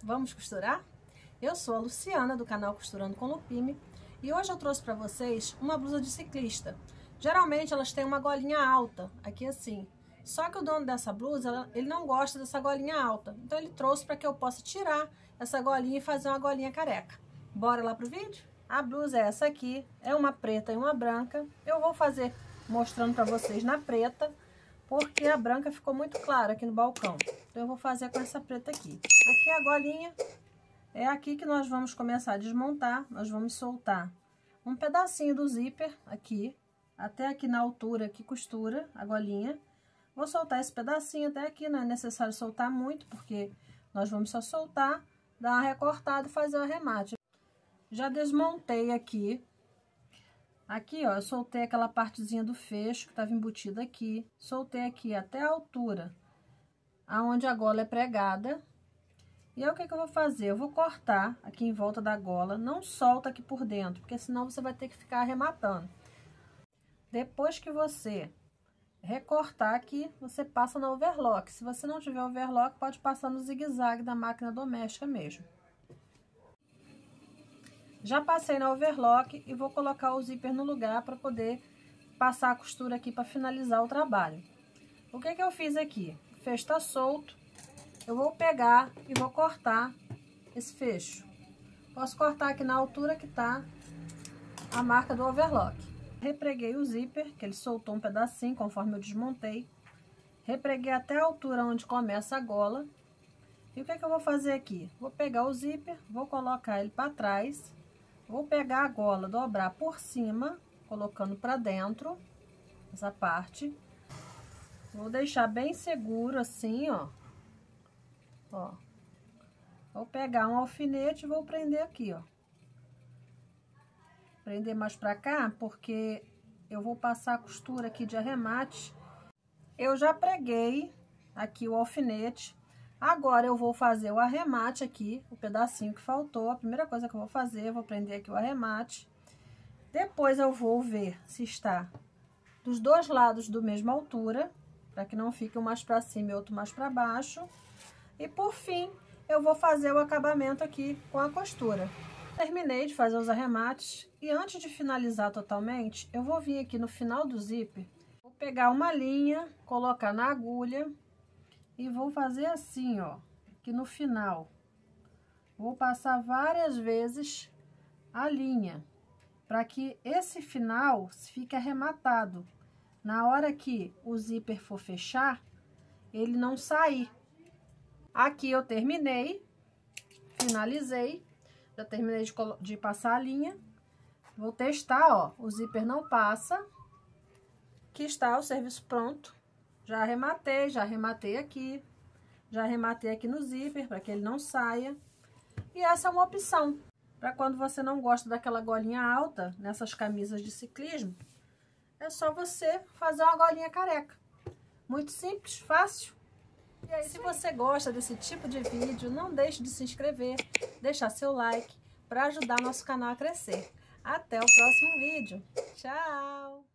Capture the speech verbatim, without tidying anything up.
Vamos costurar? Eu sou a Luciana do canal Costurando com Lupime e hoje eu trouxe para vocês uma blusa de ciclista. Geralmente elas têm uma golinha alta, aqui assim. Só que o dono dessa blusa, ele não gosta dessa golinha alta. Então ele trouxe para que eu possa tirar essa golinha e fazer uma golinha careca. Bora lá pro vídeo? A blusa é essa aqui, é uma preta e uma branca. Eu vou fazer mostrando para vocês na preta, porque a branca ficou muito clara aqui no balcão. Então eu vou fazer com essa preta aqui. Aqui a golinha, é aqui que nós vamos começar a desmontar. Nós vamos soltar um pedacinho do zíper aqui, até aqui na altura que costura a golinha. Vou soltar esse pedacinho até aqui, não é necessário soltar muito, porque nós vamos só soltar, dar uma recortada e fazer o arremate. Já desmontei aqui. Aqui, ó, eu soltei aquela partezinha do fecho que estava embutida aqui. Soltei aqui até a altura, aonde a gola é pregada. E aí, o que que eu vou fazer? Eu vou cortar aqui em volta da gola. Não solta aqui por dentro, porque senão você vai ter que ficar arrematando. Depois que você recortar aqui, você passa no overlock. Se você não tiver overlock, pode passar no zigue-zague da máquina doméstica mesmo. Já passei na overlock e vou colocar o zíper no lugar para poder passar a costura aqui para finalizar o trabalho. O que que eu fiz aqui? O fecho tá solto. Eu vou pegar e vou cortar esse fecho. Posso cortar aqui na altura que tá a marca do overlock. Repreguei o zíper, que ele soltou um pedacinho conforme eu desmontei. Repreguei até a altura onde começa a gola. E o que que eu vou fazer aqui? Vou pegar o zíper, vou colocar ele para trás. Vou pegar a gola, dobrar por cima, colocando para dentro, essa parte. Vou deixar bem seguro assim, ó. Ó. Vou pegar um alfinete e vou prender aqui, ó. Prender mais pra cá, porque eu vou passar a costura aqui de arremate. Eu já preguei aqui o alfinete. Agora eu vou fazer o arremate aqui, o pedacinho que faltou. A primeira coisa que eu vou fazer, eu vou prender aqui o arremate. Depois eu vou ver se está dos dois lados do mesma altura, para que não fique um mais para cima e outro mais para baixo. E por fim, eu vou fazer o acabamento aqui com a costura. Terminei de fazer os arremates e antes de finalizar totalmente, eu vou vir aqui no final do zíper, vou pegar uma linha, colocar na agulha. E vou fazer assim, ó, aqui no final. Vou passar várias vezes a linha, para que esse final fique arrematado. Na hora que o zíper for fechar, ele não sair. Aqui eu terminei, finalizei, já terminei de, de passar a linha. Vou testar, ó, o zíper não passa. Aqui está o serviço pronto. Já arrematei, já arrematei aqui, já arrematei aqui no zíper para que ele não saia. E essa é uma opção para quando você não gosta daquela golinha alta nessas camisas de ciclismo. É só você fazer uma golinha careca. Muito simples, fácil. E aí, se você gosta desse tipo de vídeo, não deixe de se inscrever, deixar seu like para ajudar nosso canal a crescer. Até o próximo vídeo. Tchau!